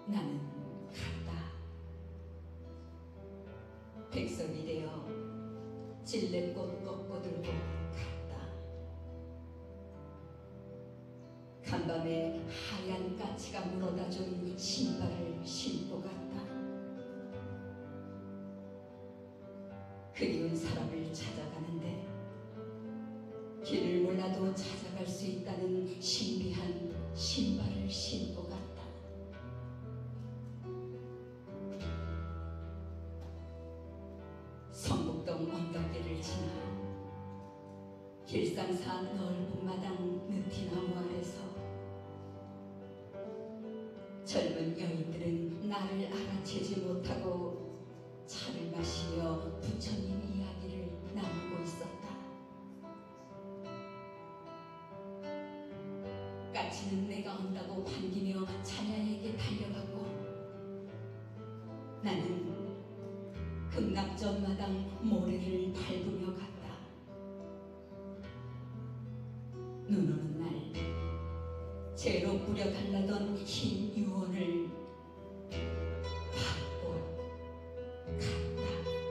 나는 갔다. 백석이 되어 질레꽃 꺾고 들고 갔다. 간밤에 하얀 까치가 물어다 준 신발을 신고 갔다. 그리운 사람을 찾아가는데 길을 몰라도 찾아갈 수 있다는 신비한 신발을 신고 갔다. 성북동 언덕길을 지나 길상사 넓은 마당 느티나무 아래서 젊은 여인들은 나를 알아채지 못하고 차를 마시며 부처님 이야기를 나누고 있었다. 까치는 내가 온다고 반기며 자녀에게 달려갔고 나는 극락전마당 모래를 밟으며 갔다. 눈 오는 날 재로 뿌려 달라던 흰 유언을 받고 갔다.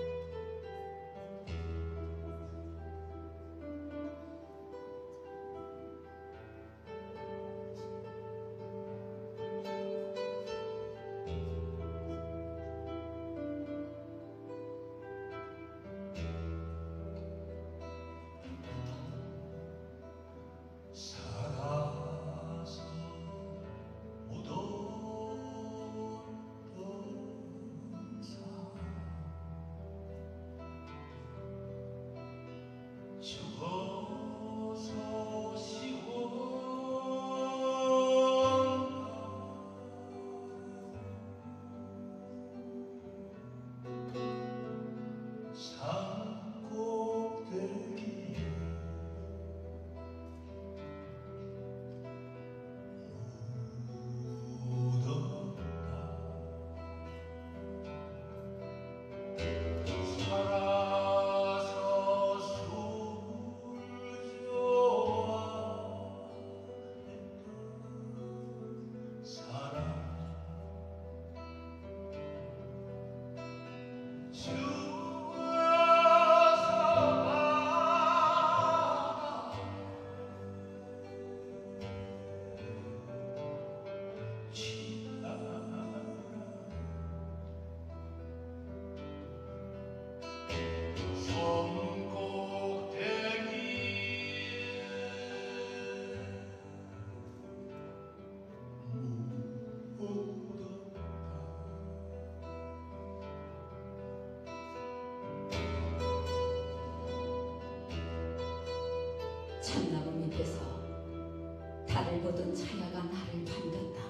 참나무 밑에서 달을 보던 차야가 나를 반겼다.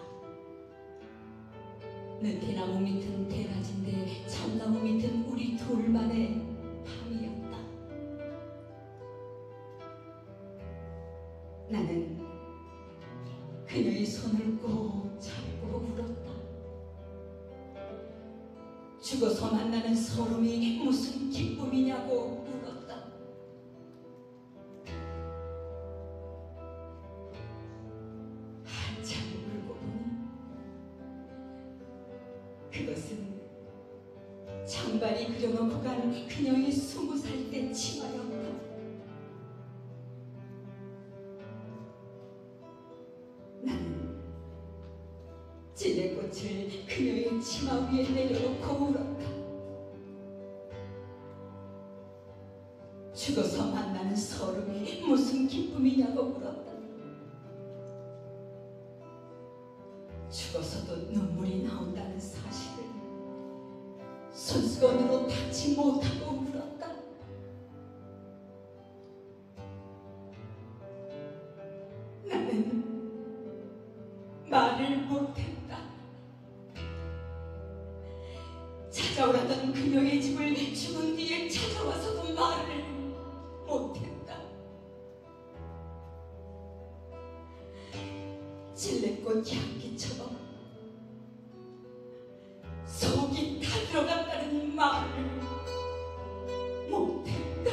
느티나무 밑은 대낮인데 참나무 밑은 우리 둘만의 밤이었다. 나는 그녀의 손을 꼭 잡고 울었다. 죽어서 만나는 서름이 무슨 기쁨이냐고 울었다. 한참 울고 보니 그것은 장발이 그려놓고 간 그녀의 20살 때 치마였다. 나는 찔레꽃을 그녀의 치마 위에 내려놓고 울었다. 죽어서 만나는 서름이 무슨 기쁨이냐고 물었다. 죽어서도 눈물이 나온다는 사실을 손수건으로 닦지 못하고 울었다. 나는 말을 못했다. 찾아오라던 그녀의 집을 죽은 뒤에 찾아와서도 말을 못했다. 찔레꽃 향기처럼 속이 다 들어갔다는 말을 못했다.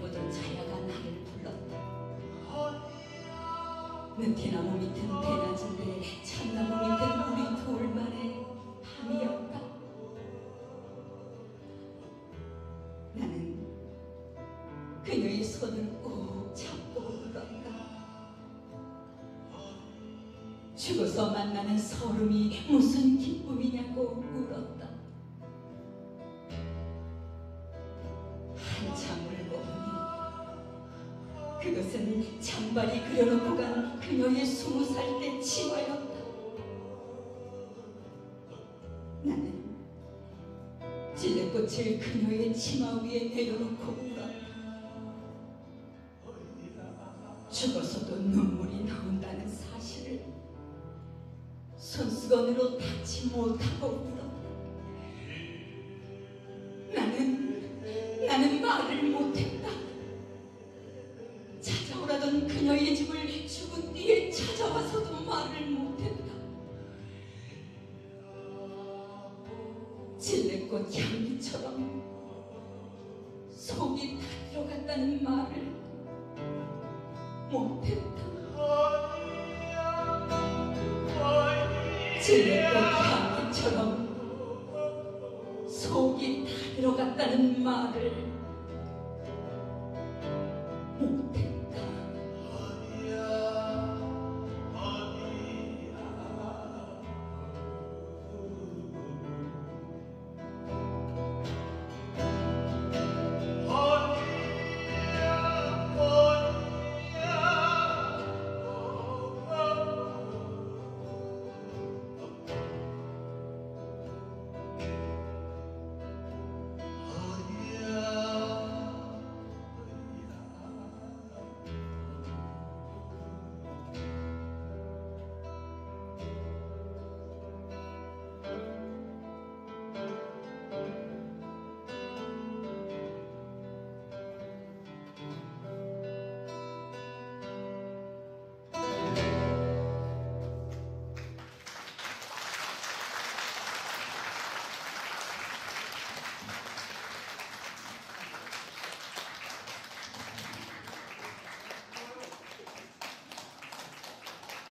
보던 차야가 나를 불렀다. 느티나무 밑은 대낮인데 참나무 밑은 우리 둘만의 밤이었다. 나는 그녀의 손을 꼭 잡고 울었다. 죽어서 만나는 서름이 무슨 기쁨이냐고 울었다. 한참 울고 보니 그것은 장발이 그려놓고 간 그녀의 20살 때 치마였다. 나는 찔레꽃을 그녀의 치마 위에 내려놓고 울었다. 죽어서도 눈물이 나온다는 사실을 손수건으로 닦지 못하고 울었다. 나는 말을 못했다. 찾아오라던 그녀의 집을 죽은 뒤에 찾아와서도 말을 못했다. 찔레꽃 향기처럼 속이 다 들어갔다는 말을 못했다. 찔레꽃 향기처럼 속이 다 들어갔다는 말을 못했다.